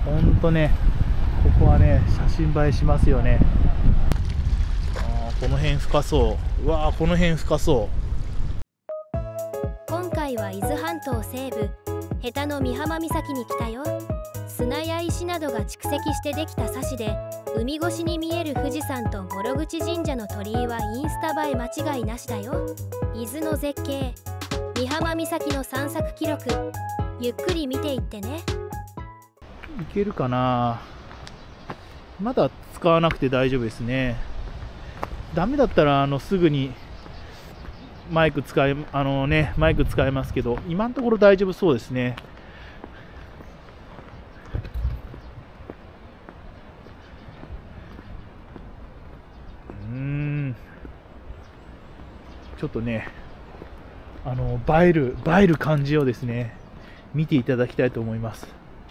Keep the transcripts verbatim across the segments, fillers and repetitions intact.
ほんとね、ここはね写真映えしますよね。あー、この辺深そう。うわー、この辺深そう。 今回は伊豆半島西部ヘタの美浜岬に来たよ。砂や石などが蓄積してできた砂地で、海越しに見える富士山と諸口神社の鳥居はインスタ映え間違いなしだよ。伊豆の絶景、美浜岬の散策記録、ゆっくり見ていってね。 いけるかな。まだ使わなくて大丈夫ですね。ダメだったらあのすぐにマイク使いあのねマイク使えますけど、今のところ大丈夫そうですね。うーん、ちょっとね、あの映える映える感じをですね見ていただきたいと思います。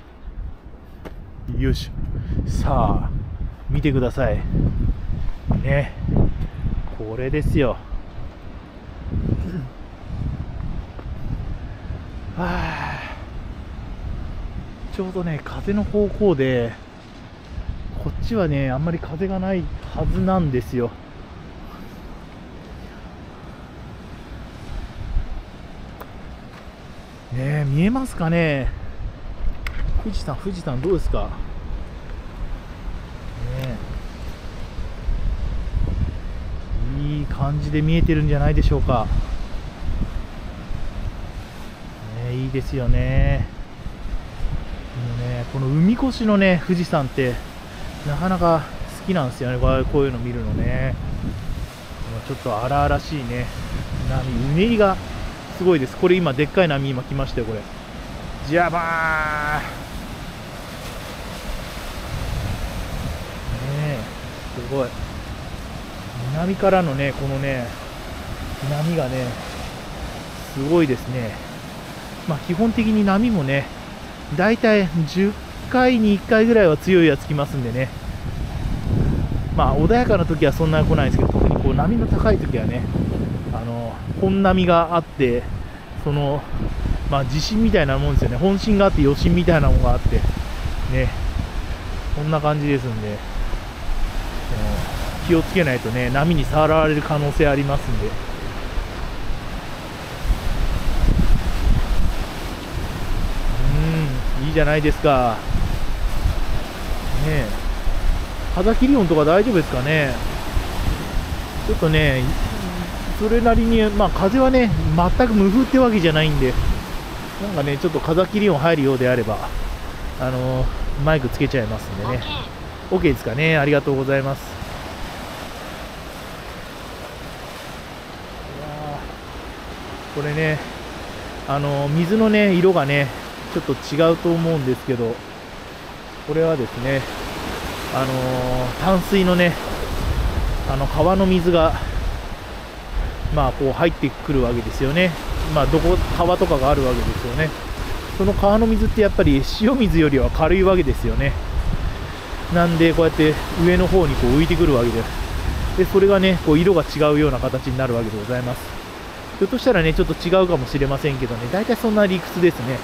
よいしょ。さあ見てくださいね、これですよ。はあ、ちょうどね風の方向で、こっちはねあんまり風がないはずなんですよ。ねえ、見えますかね。富士山、富士山どうですかね。え、いい感じで見えてるんじゃないでしょうか。ね、いいですよね。もうね、この海越しのね富士山ってなかなか好きなんですよね。こうこういうの見るのね。ちょっと荒々しいね波、うねりがすごいです。これ今でっかい波今来ましたよ。これジャバーねえ、すごい。南からのねこのね波がねすごいですね。まあ基本的に波もねだいたいじゅっかいにいっかいぐらいは強いやつ来ますんでね。まあ穏やかな時はそんなに来ないですけど、特にこう波の高い時はね、あの本波があって、そのまあ地震みたいなもんですよね。本震があって余震みたいなものがあってね、こんな感じですんで、気をつけないとね波に触られる可能性ありますんで。うん、いいじゃないですかね。え、風切り音とか大丈夫ですかね。ちょっとねそれなりに、まあ風はね全く無風ってわけじゃないんで、なんかねちょっと風切り音入るようであればあのー、マイクつけちゃいますんでね。 OK ですかね。ありがとうございます。これね、あの水のね色がねちょっと違うと思うんですけど、これはですね、あのー、淡水のねあの川の水がまあこう入ってくるわけですよね。まあどこ川とかがあるわけですよね。その川の水ってやっぱり塩水よりは軽いわけですよね。なんでこうやって上の方にこう浮いてくるわけです。でそれがねこう色が違うような形になるわけでございます。ひょっとしたらねちょっと違うかもしれませんけどね、大体そんな理屈ですね。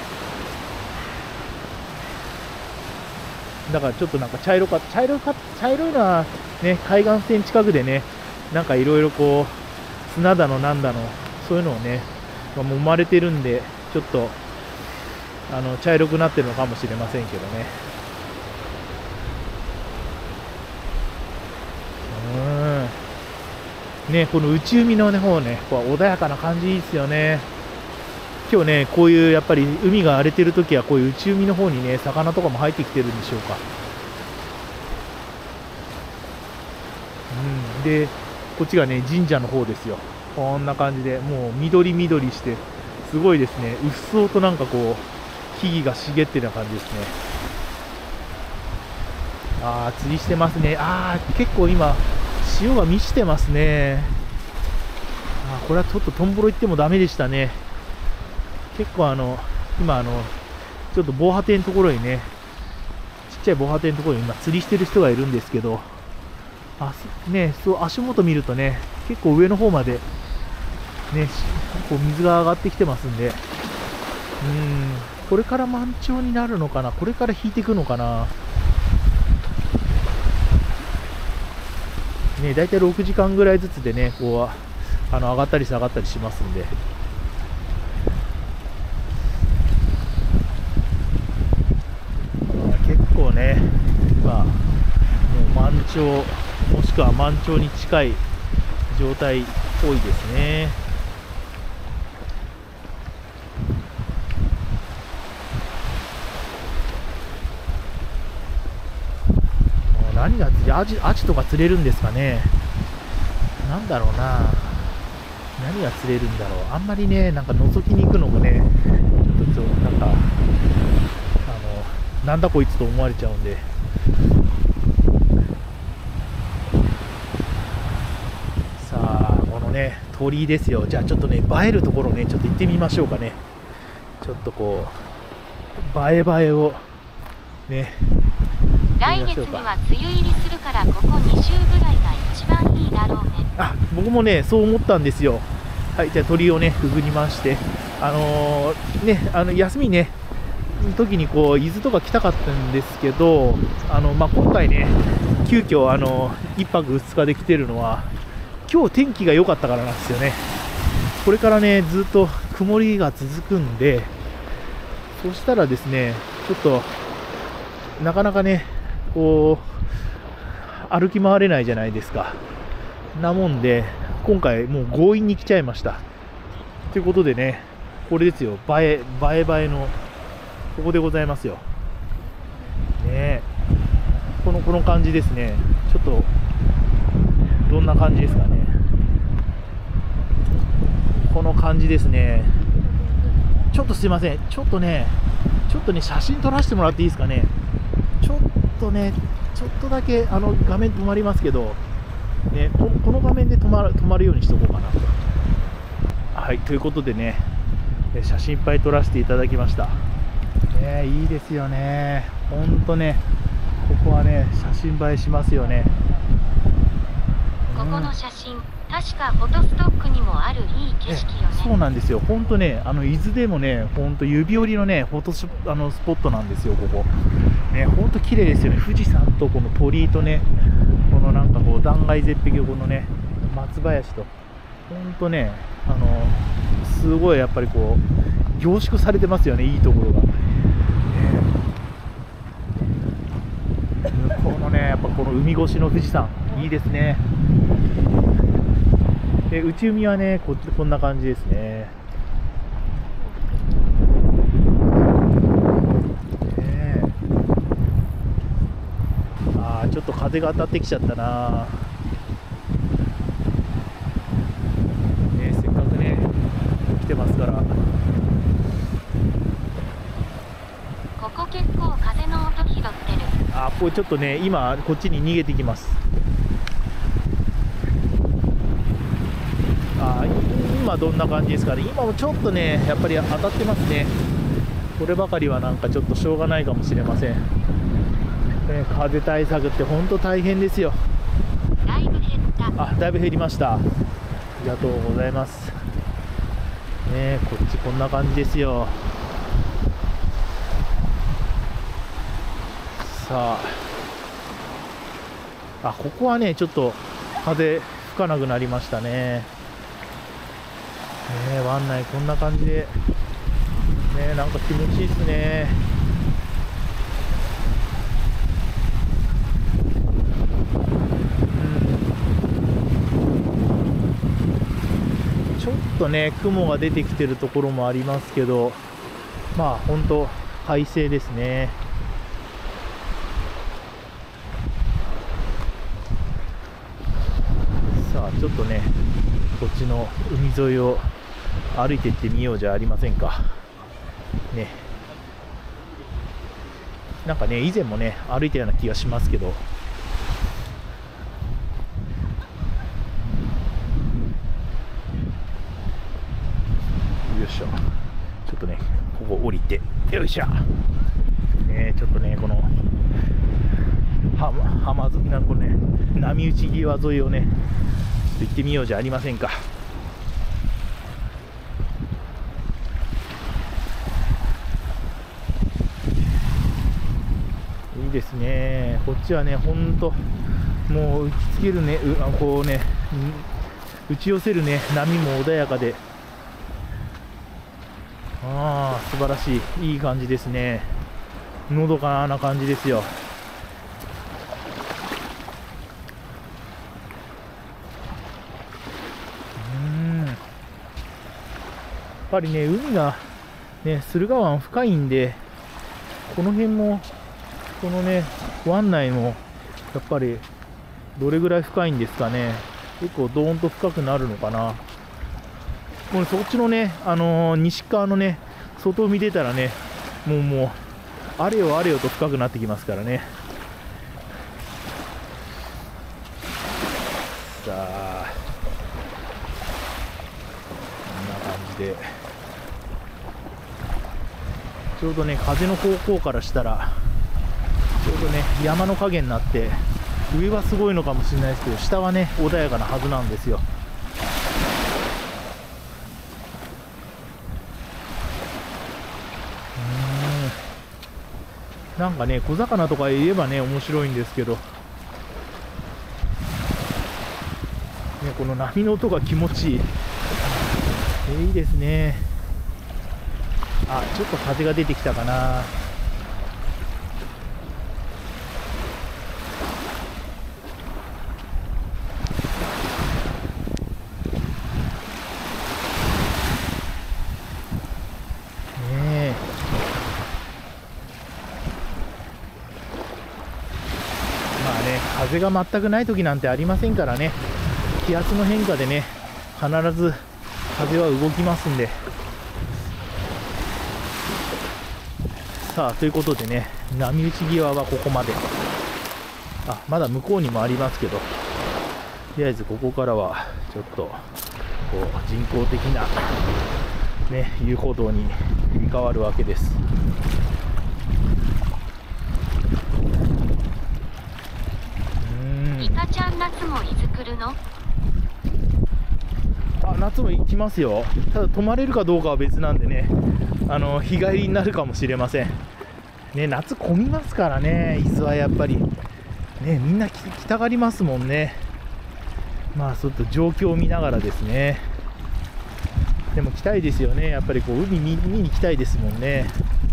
だからちょっとなんか茶色か茶色か茶色いのはね、海岸線近くでねなんかいろいろこう砂だのなんだのそういうのをね、まあ、揉まれてるんでちょっとあの茶色くなってるのかもしれませんけどね。うーんね、この内海の、ね、方ね、こう穏やかな感じいいですよね。今日ね、こういうやっぱり海が荒れてるときは、こういう内海の方にね、魚とかも入ってきてるんでしょうか。うん、で、こっちがね、神社の方ですよ。こんな感じで、もう緑緑して、すごいですね。うっそうとなんかこう、木々が茂ってるような感じですね。あー、釣りしてますね。あー、結構今、潮が満ちてますね。あ、これはちょっとトンボロ行ってもダメでしたね。結構あの今あのちょっと防波堤のところにね、ちっちゃい防波堤のところに今釣りしてる人がいるんですけど、あね、そう足元見るとね結構上の方までねこう水が上がってきてますんで、うーんこれから満潮になるのかな、これから引いていくのかな。ね、だいたいろくじかんぐらいずつでね、こうあの上がったり下がったりしますんで。結構ね、まあ、もう満潮、もしくは満潮に近い状態多いですね。何が釣れ、アジ、アジとか釣れるんですかね。なんだろうな。何が釣れるんだろう。あんまりね、なんか覗きに行くのもね、ちょっとなんか、あの、なんだこいつと思われちゃうんで。さあ、このね、鳥居ですよ。じゃあちょっとね、映えるところね、ちょっと行ってみましょうかね。ちょっとこう、映え映えを、ね。 来月には梅雨入りするからここに週ぐらいが一番いいだろうね。 あ、僕もねそう思ったんですよ。はい、じゃあ鳥をねくぐりまして、あのー、ねあの休みね時にこう伊豆とか来たかったんですけど、あのまあ、今回ね急遽あのいっぱくふつかで来てるのは今日天気が良かったからなんですよね。これからねずっと曇りが続くんで、そしたらですねちょっとなかなかねこう歩き回れないじゃないですか。なもんで今回もう強引に来ちゃいました。ということでね、これですよ、映え映え映えのここでございますよ。ね、このこの感じですね。ちょっとどんな感じですかね。この感じですね。ちょっとすいません、ちょっとねちょっとね写真撮らせてもらっていいですかね。ちょっとね、ちょっとだけあの画面止まりますけど、ね、こ, この画面で止まる、止まるようにしておこうかなと。はい、ということでね、写真いっぱい撮らせていただきました。ね、いいですよね。ほんとね、ここはね、写真映えしますよね。 ここの写真、確かフォトストックにもあるいい景色よね。 そうなんですよ。本当ね、あの伊豆でもね、本当指折りのね、フォトシあのスポットなんですよ、ここ。ね、本当綺麗ですよね。富士山とこの鳥居とね、このなんかこう断崖絶壁をこのね、松林と、本当ね、あのすごいやっぱりこう凝縮されてますよね、いいところが。ね、向こうのね、やっぱこの海越しの富士山、いいですね。で内海はね こ, こんな感じですね。ねあちょっと風が当たってきちゃったな、ね、せっかくね来てますから。 ここ結構風の音拾ってる。 あこれちょっとね今こっちに逃げてきます。あ今どんな感じですかね。今もちょっとねやっぱり当たってますね。こればかりはなんかちょっとしょうがないかもしれません、ね、風対策って本当大変ですよ。 だいぶ減った。 あだいぶ減りました。ありがとうございますね。こっちこんな感じですよ。さああここはねちょっと風吹かなくなりましたね。ね、湾内こんな感じで、ね、なんか気持ちいいですね。うん、ちょっとね雲が出てきてるところもありますけど、まあ本当快晴ですね。さあちょっとねこっちの海沿いを歩いていってみようじゃありませんかね。なんかね以前もね歩いたような気がしますけど、よいしょ、ちょっとねここ降りて、よいしょね、ちょっとねこの浜浜沿いなんかね波打ち際沿いをね行ってみようじゃありませんか。 いですね。こっちはね、ほんともう打ちつけるね、うこうね、打ち寄せるね、波も穏やかで、ああ、素晴らしい、いい感じですね。のどかな感じですよ。やっぱりね、海が、ね、駿河湾深いんで、この辺も、このね、湾内も、やっぱり、どれぐらい深いんですかね。結構ドーンと深くなるのかな。もうそっちのね、あのー、西側のね、外海出たらね、もうもう、あれよあれよと深くなってきますからね。さあ、こんな感じで。ちょうどね、風の方向からしたら、ちょうどね、山の影になって、上はすごいのかもしれないですけど、下はね、穏やかなはずなんですよ。うーん。なんかね、小魚とか言えばね、面白いんですけど、ね、この波の音が気持ちいい。えー、いいですね。あ、ちょっと風が出てきたかな。ねえ。まあね、風が全くない時なんてありませんからね。気圧の変化でね、必ず風は動きますんで。さあ、ということでね、波打ち際はここまで。あ、まだ向こうにもありますけど、とりあえずここからはちょっとこう人工的な、ね、遊歩道に切り替わるわけです。 うーん。イカちゃん、夏もいつ来るの？ あ、夏も行きますよ。ただ泊まれるかどうかは別なんでね、あの日帰りになるかもしれませんね。夏混みますからね、伊豆はやっぱりね、みんな来たがりますもんね。まあちょっと状況を見ながらですね。でも来たいですよね、やっぱりこう海見に行きたいですもんね。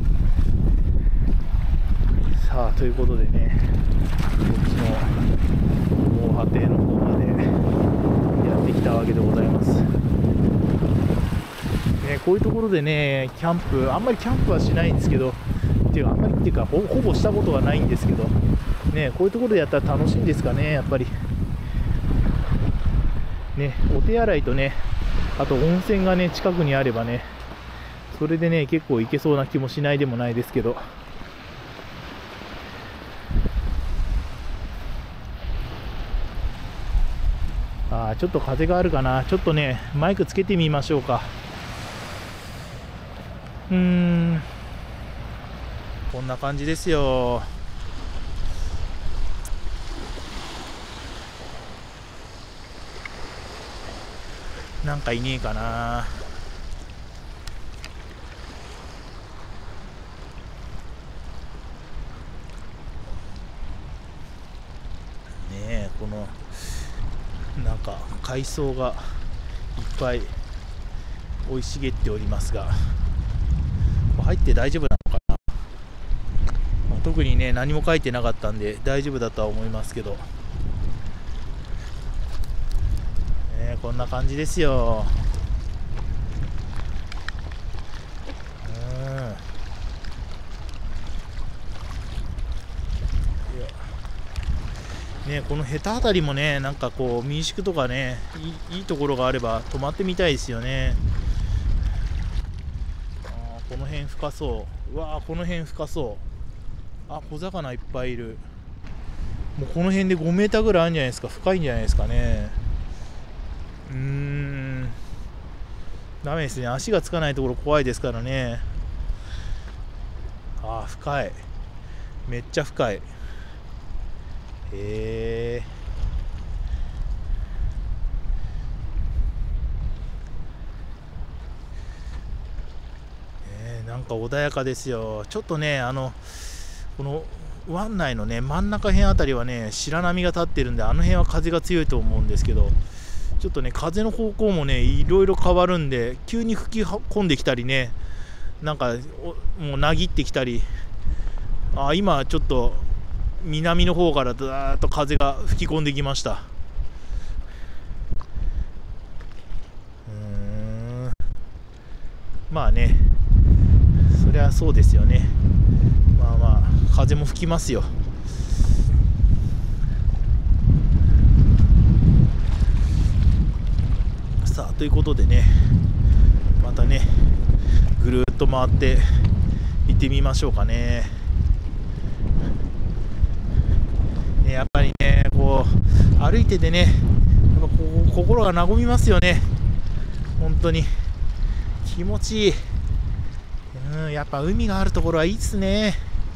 さあ、ということでね、こっちの防波堤の方までやってきたわけでございます。ね、こういうところでね、キャンプ、あんまりキャンプはしないんですけど、っていうか、あんまりっていうか、ほ, ほぼしたことがないんですけど、ね、こういうところでやったら楽しいんですかね、やっぱり。ね、お手洗いとね、あと温泉がね、近くにあればね、それでね、結構行けそうな気もしないでもないですけど。あー、ちょっと風があるかな。ちょっとね、マイクつけてみましょうか。うーん、こんな感じですよ。なんかいねえかな。ねえ、このなんか海藻がいっぱい生い茂っておりますが、入って大丈夫なのかな。まあ、特にね、何も書いてなかったんで大丈夫だとは思いますけど、ね、こんな感じですよ。うん、ね、このヘタあたりもね、なんかこう民宿とかね、いい、いいところがあれば泊まってみたいですよね。あ、この辺深そう。うわー、この辺深そう。あ、小魚いっぱいいる。もうこの辺でごメーターぐらいあるんじゃないですか。深いんじゃないですかね。うーん、ダメですね。足がつかないところ怖いですからね。あー、深い。めっちゃ深い。へえ。えー、なんか穏やかですよ。ちょっとね、あのこの湾内のね真ん中辺あたりはね白波が立ってるんで、あの辺は風が強いと思うんですけど、ちょっとね風の方向もねいろいろ変わるんで、急に吹き込んできたりね、なんかもうなぎってきたり、あ今ちょっと南の方からだーっと風が吹き込んできました。うーん、まあね、そりゃそうですよね。まあまあ風も吹きますよ。さあということでね、またねぐるっと回って行ってみましょうかね。ね、やっぱりねこう歩いててね、やっぱこう心が和みますよね。本当に気持ちいい。うん、やっぱ海があるところはいいですね。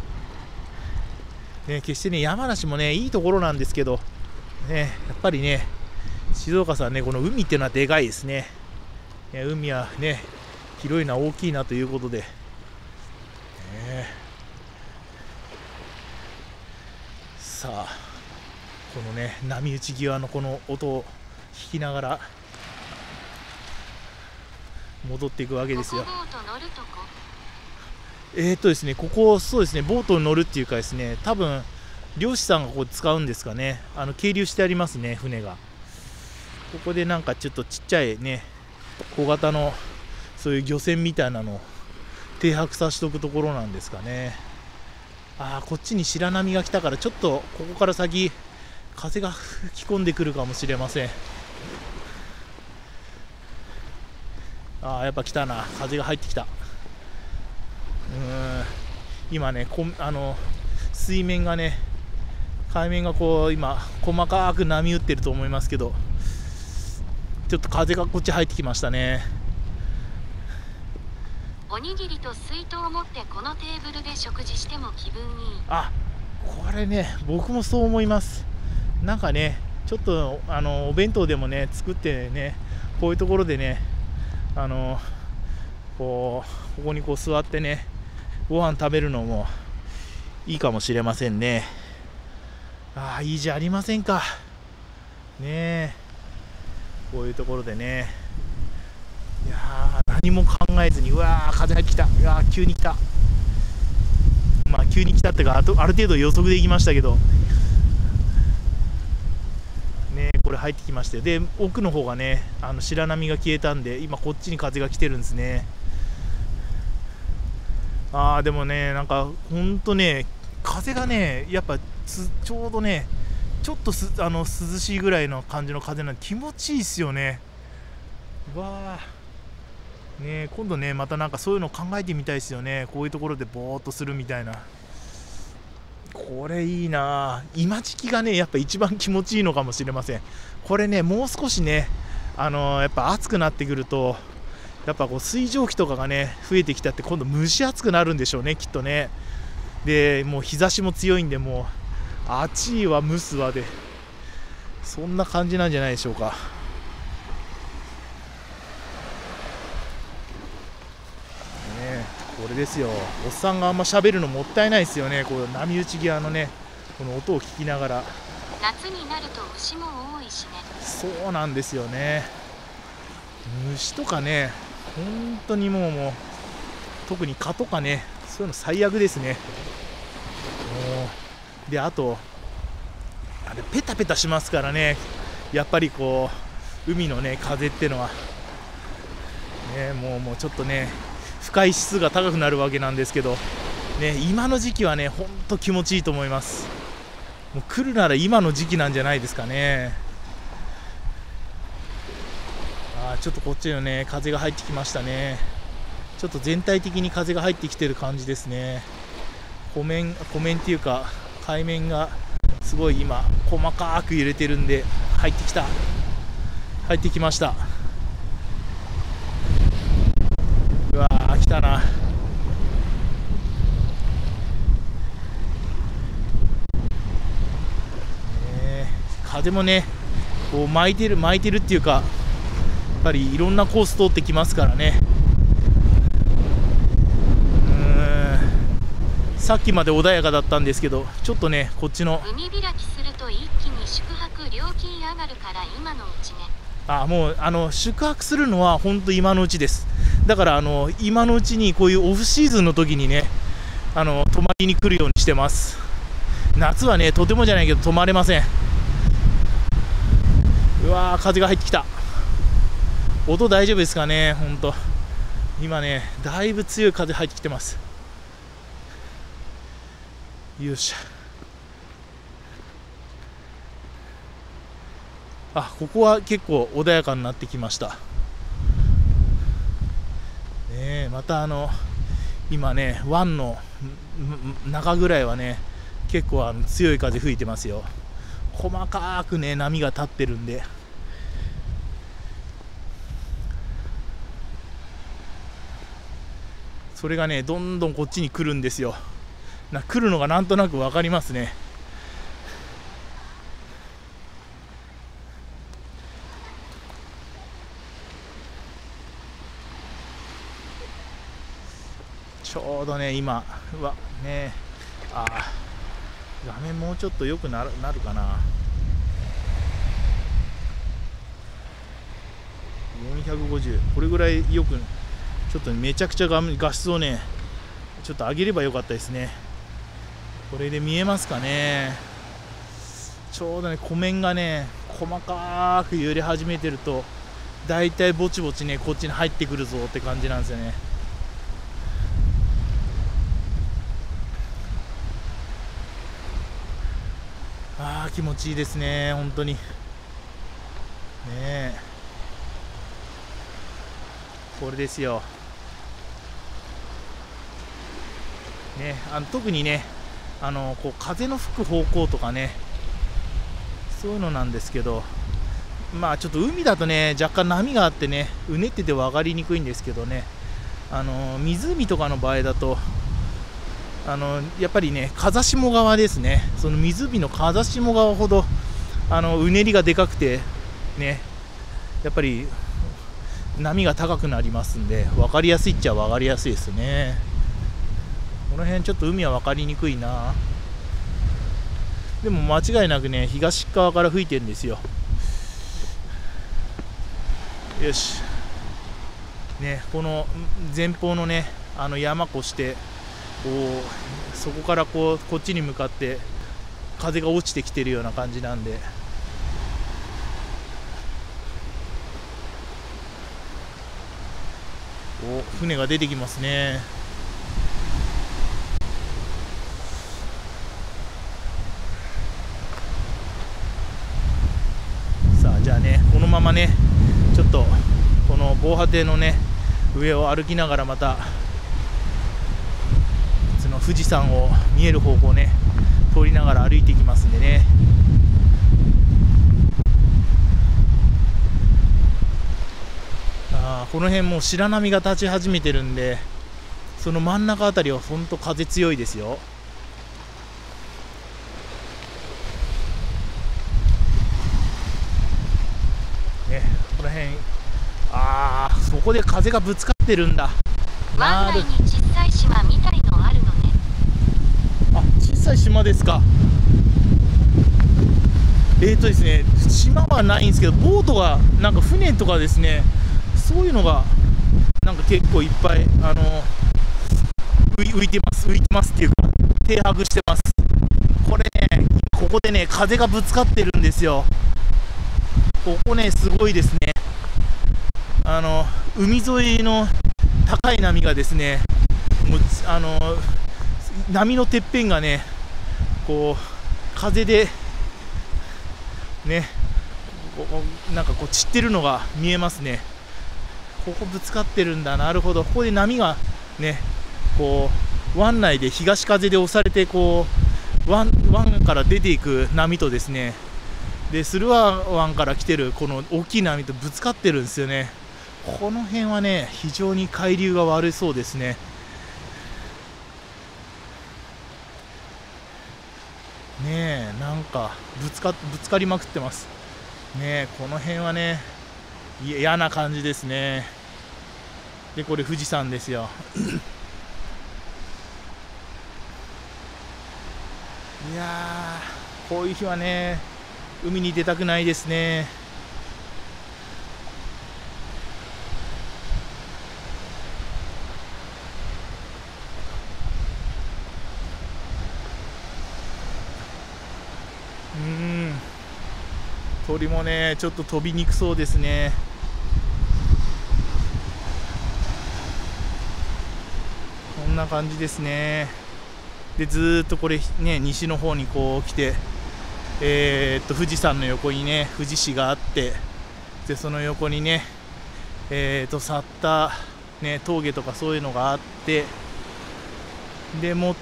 ね、決してね山梨もねいいところなんですけど、ね、やっぱりね静岡さんね、この海っていうのはでかいですね。ね、海はね広いな大きいなということで、ね、さあこのね波打ち際のこの音を聞きながら戻っていくわけですよ。 ここボート乗るとこ。 えーっとですねここそうですね、ボートに乗るっていうかですね、多分漁師さんがここ使うんですかね。あの係留してありますね、船が。ここでなんかちょっとちっちゃいね小型のそういう漁船みたいなのを停泊させておくところなんですかね。ああこっちに白波が来たから、ちょっとここから先風が吹き込んでくるかもしれません。ああやっぱ来たな、風が入ってきた。うーん今ねこあの水面がね海面がこう今細かく波打ってると思いますけど、ちょっと風がこっち入ってきましたね。 おにぎりと水筒を持ってこのテーブルで食事しても気分いい。 あこれね僕もそう思います。なんかねちょっとあのお弁当でもね作ってね、こういうところでねあのこうここにこう座ってねご飯食べるのもいいかもしれませんね。ああいいじゃありませんかねえ、こういうところでね、いやー何も考えずに、うわー風が来た、うわー急に来た、まあ急に来たっていうか、あとある程度予測できましたけどね、これ入ってきまして、で奥の方がねあの白波が消えたんで、今こっちに風が来てるんですね。あーでもねなんかほんとね風がねやっぱつちょうどねちょっとすあの涼しいぐらいの感じの風なんで気持ちいいっすよね。うわーね、今度ねまたなんかそういうの考えてみたいですよね。こういうところでぼーっとするみたいな、これいいな。今時期がねやっぱ一番気持ちいいのかもしれません。これねもう少しねあのー、やっぱ暑くなってくるとやっぱこう水蒸気とかがね増えてきたって、今度蒸し暑くなるんでしょうねきっとね。でもう日差しも強いんで、もう暑いわ蒸すわで、そんな感じなんじゃないでしょうか。ね、これですよ、おっさんがあんま喋るのもったいないですよね。こう波打ち際のねこの音を聞きながら。 夏になると虫も多いしね。 そうなんですよね、虫とかね本当にもうもう特に蚊とかね、そういうの最悪ですね。もうであとあれペタペタしますからね、やっぱりこう海のね風ってのはね、もうもうちょっとね不快指数が高くなるわけなんですけどね、今の時期はねほんと気持ちいいと思います。もう来るなら今の時期なんじゃないですかね。あーちょっとこっちのね風が入ってきましたね。ちょっと全体的に風が入ってきてる感じですね。湖面湖面っていうか海面がすごい今細かく揺れてるんで、入ってきた入ってきました。うわー来たな。ね、風もねこう巻いてる巻いてるっていうか、やっぱりいろんなコース通ってきますからね。うーんさっきまで穏やかだったんですけど、ちょっとねこっちの海開きすると一気に宿泊料金上がるから今のうちね。 あもうあの宿泊するのは本当今のうちです。だからあの今のうちにこういうオフシーズンの時にね、あの泊まりに来るようにしてます。夏はねとてもじゃないけど泊まれません。うわー、風が入ってきた。音大丈夫ですかね。本当今ねだいぶ強い風入ってきてます。よっしゃ。あ、ここは結構穏やかになってきましたね。えまたあの今ね湾の中ぐらいはね結構あの強い風吹いてますよ。細かくね波が立ってるんで、それがねどんどんこっちに来るんですよ。な来るのがなんとなく分かりますね。ちょうどね今うわねあ画面もうちょっと良くなる、なるかな。よんひゃくごじゅう、これぐらいよく、ちょっとめちゃくちゃ 画, 画質をねちょっと上げればよかったですね。これで見えますかね。ちょうどね湖面がね細かく揺れ始めてるとだいたいぼちぼちねこっちに入ってくるぞって感じなんですよね。あー気持ちいいですね本当にねえ。これですよね。あの特にねあのこう風の吹く方向とかねそういうのなんですけど、まあちょっと海だとね若干波があってねうねってて分かりにくいんですけどね、あの湖とかの場合だとあのやっぱりね風下側ですね。その湖の風下側ほどあのうねりがでかくてねやっぱり波が高くなりますんで分かりやすいっちゃ分かりやすいですね。この辺ちょっと海は分かりにくいな。でも間違いなくね東側から吹いてるんですよ。よしね、この前方のねあの山越してこうそこからこうこっちに向かって風が落ちてきてるような感じなんで、お船が出てきますね。さあじゃあねこのままねちょっとこの防波堤のね上を歩きながらまたその富士山を見える方向をね通りながら歩いていきますんでね。あこの辺もう白波が立ち始めてるんで、その真ん中あたりは本当風強いですよ。ね、この辺ああそこで風がぶつかってるんだ。 湾内に小さい島みたいのあるのね。 あ小さい島ですか。えーとですね島はないんですけどボートがなんか船とかですねそういうのがなんか結構いっぱいあの浮い、浮いてます浮いてますっていうか停泊してます。これねここでね風がぶつかってるんですよ。ここねすごいですね。あの海沿いの高い波がですねもうあの波のてっぺんがねこう風でねこうなんかこう散ってるのが見えますね。ここぶつかってるんだ。なるほど。ここで波がねこう湾内で東風で押されてこう湾、湾から出ていく波とですねで駿河湾から来てるこの大きい波とぶつかってるんですよね。この辺はね非常に海流が悪そうですね。ねえなんかぶつかぶつかりまくってますね。この辺はね嫌な感じですね。でこれ富士山ですよやー、こういう日はね、海に出たくないですね。うーん、鳥もね、ちょっと飛びにくそうですね。こんな感じですね。で、ずーっとこれね、西の方にこう来て、えー、っと富士山の横にね、富士市があって、でその横にね、えー、っと去ったね峠とかそういうのがあって、でもって、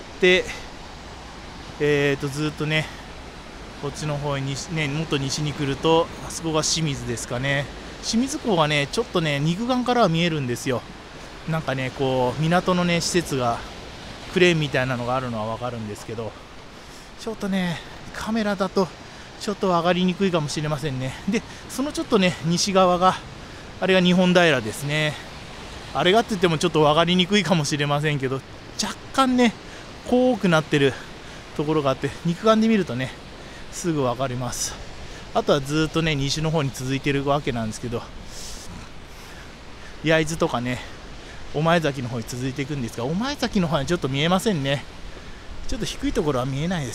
えー、っとずーっとね、こっちの方にね、もっと西に来ると、あそこが清水ですかね。清水港がね、ちょっとね、肉眼からは見えるんですよ。なんかね、こう港のね施設が、クレーンみたいなのがあるのは分かるんですけど、ちょっとね、カメラだとちょっと上がりにくいかもしれませんね。で、そのちょっとね、西側が、あれが日本平ですね。あれがって言ってもちょっと上がりにくいかもしれませんけど、若干ね、濃くなってるところがあって、肉眼で見るとね、すぐ分かります。あとはずっとね、西の方に続いてるわけなんですけど、焼津とかね、御前崎の方に続いていくんですが、御前崎の方はちょっと見えませんね。ちょっと低いところは見えないです。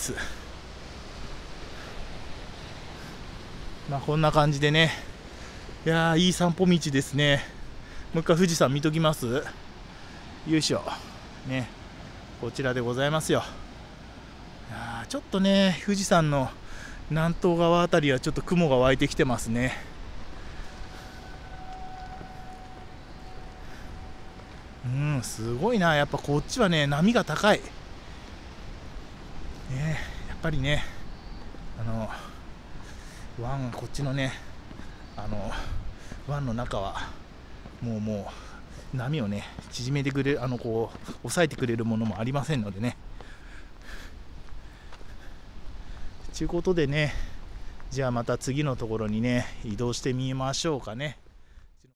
まあこんな感じでね、いやー、いい散歩道ですね。もう一回富士山見ときます。よいしょね、こちらでございますよ。いやー、ちょっとね、富士山の南東側あたりはちょっと雲が湧いてきてますね。うん、すごいな。やっぱこっちはね、波が高いね。やっぱりね、あの湾、こっちのね、あの湾の中はもうもう波をね縮めてくれる、あのこう抑えてくれるものもありませんのでね。ということでね、じゃあまた次のところにね移動してみましょうかね。